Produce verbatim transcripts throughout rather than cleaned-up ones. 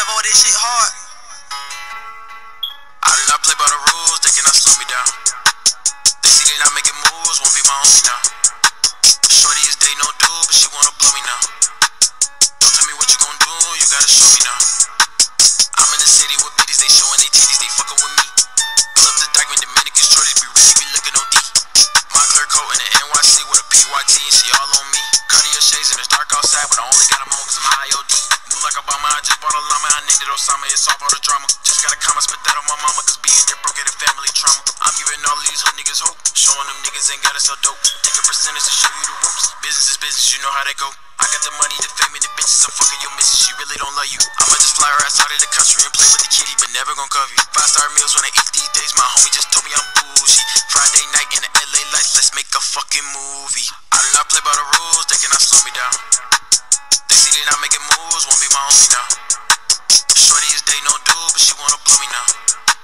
Devo, this shit hard. I do not play by the rules, they cannot slow me down. They see they not making moves, won't be my homie now. Shorty is day no do, but she wanna blow me now. Don't tell me what you gon' do, you gotta show me now. I'm in the city with bitches, they showing they titties, they fucking with me. Pull up the diamond, Dominican shorties be really be looking O D. My clear coat in the N Y C with a P Y T and she all on me. Cartier shades and it's dark outside, but I only got them on cause I'm high O D. Move like Obama, I just bought a llama, I named it Osama, it's all for the drama. Just got a comment, spit that on my mama, cause being there broke at a family trauma. I'm giving all these hood niggas hope, showing them niggas ain't gotta sell dope. Take a percentage to show you the ropes. Business is business, you know how they go. I got the money, the fame, and the bitches, I'm fucking your missus, she really don't love you. I'ma just fly her outside of the country and play with the kitty, but never gon' cover you. Five star meals when I eat these days, my homie just told me I'm bougie. Friday night in the L A lights, let's make a fucking movie. I do not play by the rules, they cannot slow me down. They see they not making moves, won't be my homie now. Shorty is day no do, but she wanna blow me now.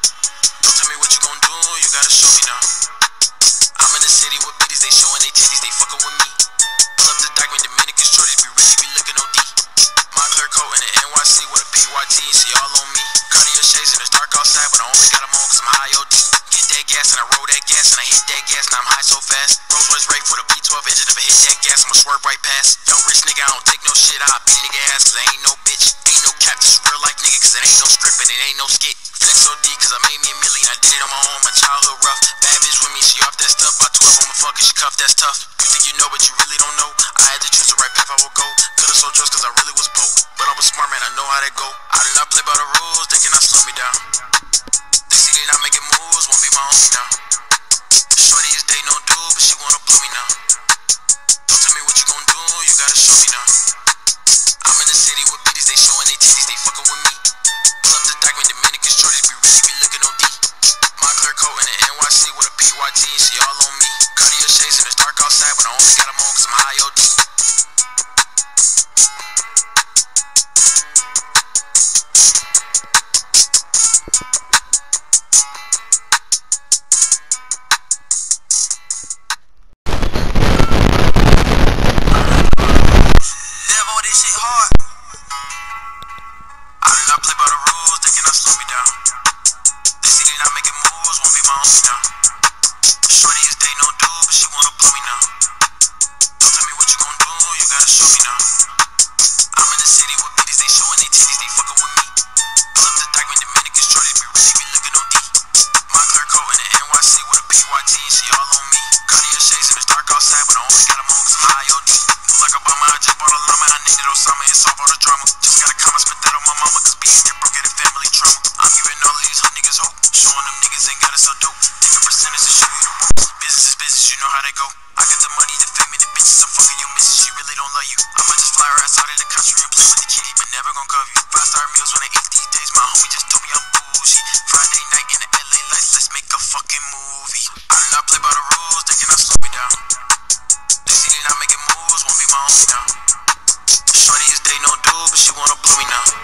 Don't tell me what you gon' do, you gotta show me now. I'm in the city with bitches, they showing they titties, they fucking with me. Pull up the diamond, Dominican shorties be really be looking O D. My clear coat in the N Y C with a P Y T and she all on me. Cartier shades and it's dark outside, but I only got them on cause I'm high O D. Get that gas and I roll that gas and I hit that gas, now I'm high so fast. Rolls Royce Wraith with a B twelve engine, if I hit that gas, I'ma swerve right past. Young rich nigga, I don't take no shit, I'll beat nigga ass cause I ain't no bitch. Ain't no cap, this real life nigga cause it ain't no stripping, it ain't no skit. Flex O D cause I made me a million, I did it on my own, my childhood rough. Bad bitch with me, she off that stuff, by twelve I'ma fuck her, she cuff, that's tough. You think you know but you really don't know, I had to choose the right path I would go. Could've sold drugs cause I really was broke, but I'm a smart man, I know how that go. I do not play by the rules, they cannot slow me down. They see they not making moves, won't be my homie now. Shorty is day no do, but she wanna blow me now. Don't tell me what you gon' do, you gotta show me now. I'm in the city with bitches, they showing they titties, they fucking with me. Pull up the diamond, Dominican shorties be really be looking O D. My clear coat in the N Y C with a P Y T and she all on me. Cartier shades and it's dark outside, but I only got them on cause I'm high O D.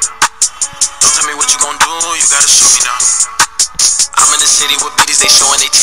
City with bitches, they showing they